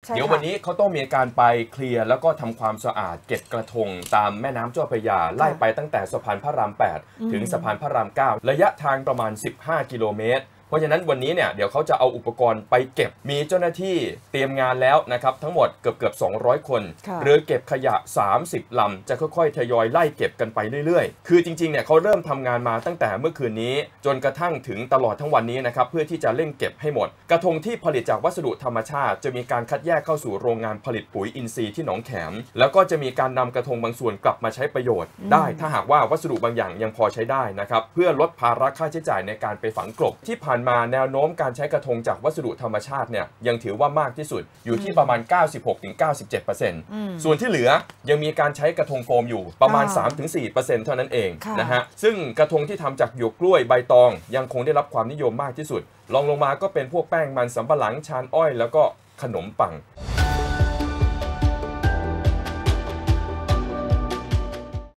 เดี๋ยววันนี้เขาต้องมีการไปเคลียร์แล้วก็ทำความสะอาดเก็บกระทงตามแม่น้ำเจ้าพระยาไล่ไปตั้งแต่สะพานพระราม 8 ถึงสะพานพระราม 9 ระยะทางประมาณ 15 กิโลเมตรเพราะฉะนั้นวันนี้เนี่ยเดี๋ยวเขาจะเอาอุปกรณ์ไปเก็บมีเจ้าหน้าที่เตรียมงานแล้วนะครับทั้งหมดเกือบ200 คนเรือเก็บขยะ30 ลำจะค่อยๆทยอยไล่เก็บกันไปเรื่อยๆคือจริงๆเนี่ยเขาเริ่มทำงานมาตั้งแต่เมื่อคืนนี้จนกระทั่งถึงตลอดทั้งวันนี้นะครับเพื่อที่จะเร่งเก็บให้หมดกระทงที่ผลิตจากวัสดุธรรมชาติจะมีการคัดแยกเข้าสู่โรงงานผลิตปุ๋ยอินทรีย์ที่หนองแขมแล้วก็จะมีการนำกระทงบางส่วนกลับมาใช้ประโยชน์ได้ถ้าหากว่าวัสดุบางอย่างยังพอใช้ได้นะครับเพื่อลดภาระค่าใช้จ่ายในการไปฝังกลบที่ผ่านมาแนวโน้มการใช้กระทงจากวัสดุธรรมชาติเนี่ยยังถือว่ามากที่สุดอยู่ที่ประมาณ 96-97% ส่วนที่เหลือยังมีการใช้กระทงโฟมอยู่ประมาณ 3-4% เท่านั้นเองนะฮะซึ่งกระทงที่ทำจากหยวกกล้วยใบตองยังคงได้รับความนิยมมากที่สุดรองลงมาก็เป็นพวกแป้งมันสำปะหลังชานอ้อยแล้วก็ขนมปัง